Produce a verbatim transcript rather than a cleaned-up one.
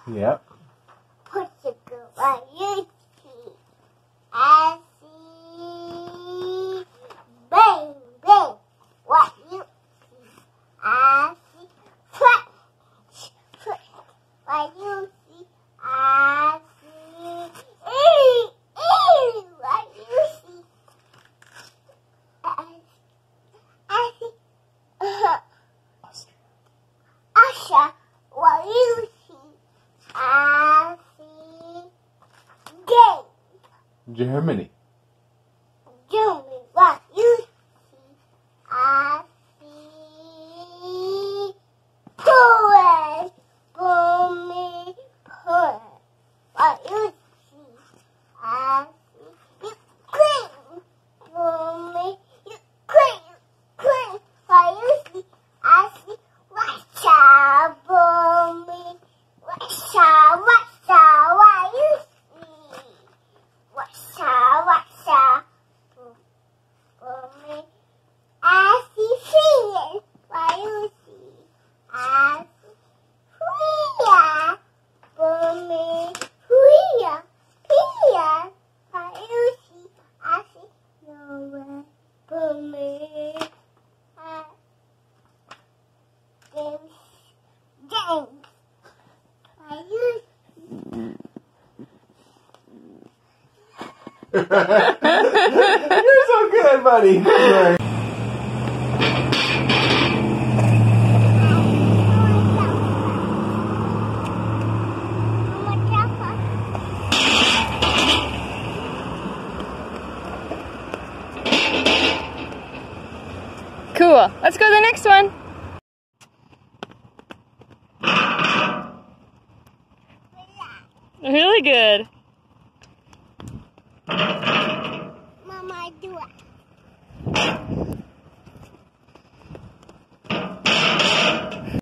Yep. Portugal, what you see? I see. Bang, bang, what you see? I see. French, French, what you see? I see. Ee, ee, what you see? I, I see. Uh, Usher, what you see? I see. Game. Germany. Germany, what you see? I see. Poland, Poland, Poland, what you see? I see. Ukraine, Poland, Ukraine, Ukraine, what you see? I see. Russia, Poland, Russia, Russia, what you see? Russia, Russia, Poland. I see Finland, what you see? I see Korea, Poland, Korea, Korea, what you see? I see Norway, Poland. I James, James, what you see? You're so good, buddy. Cool. Let's go to the next one. Really good.